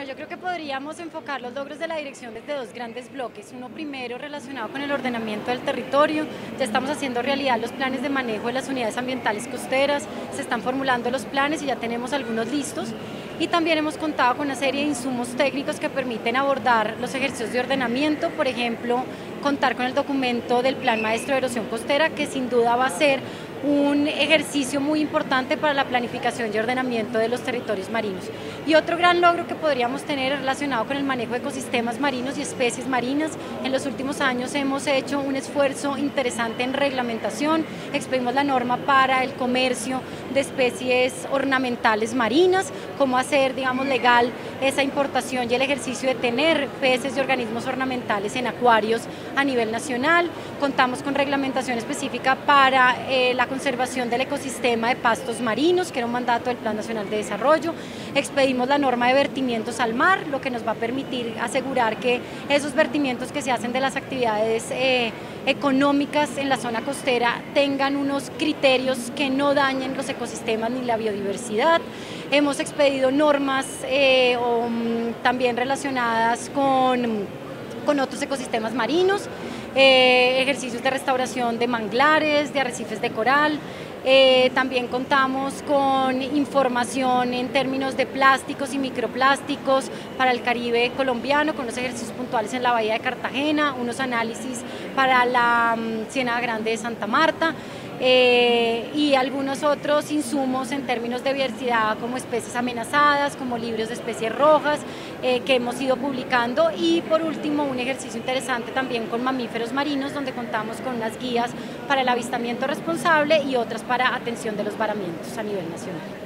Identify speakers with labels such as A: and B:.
A: Yo creo que podríamos enfocar los logros de la dirección desde dos grandes bloques. Uno primero relacionado con el ordenamiento del territorio. Ya estamos haciendo realidad los planes de manejo de las unidades ambientales costeras, se están formulando los planes y ya tenemos algunos listos. Y también hemos contado con una serie de insumos técnicos que permiten abordar los ejercicios de ordenamiento, por ejemplo, contar con el documento del Plan Maestro de Erosión Costera, que sin duda va a ser un ejercicio muy importante para la planificación y ordenamiento de los territorios marinos. Y otro gran logro que podríamos tener es relacionado con el manejo de ecosistemas marinos y especies marinas. En los últimos años hemos hecho un esfuerzo interesante en reglamentación, expedimos la norma para el comercio de especies ornamentales marinas, cómo hacer, digamos, legal esa importación y el ejercicio de tener peces y organismos ornamentales en acuarios a nivel nacional. Contamos con reglamentación específica para la conservación del ecosistema de pastos marinos, que era un mandato del Plan Nacional de Desarrollo. Expedimos la norma de vertimientos al mar, lo que nos va a permitir asegurar que esos vertimientos que se hacen de las actividades económicas en la zona costera tengan unos criterios que no dañen los ecosistemas ni la biodiversidad. Hemos expedido normas también relacionadas con otros ecosistemas marinos, ejercicios de restauración de manglares, de arrecifes de coral. También contamos con información en términos de plásticos y microplásticos para el Caribe colombiano, con los ejercicios puntuales en la Bahía de Cartagena, unos análisis para la Ciénaga Grande de Santa Marta. Y algunos otros insumos en términos de diversidad como especies amenazadas, como libros de especies rojas que hemos ido publicando, y por último un ejercicio interesante también con mamíferos marinos, donde contamos con unas guías para el avistamiento responsable y otras para atención de los varamientos a nivel nacional.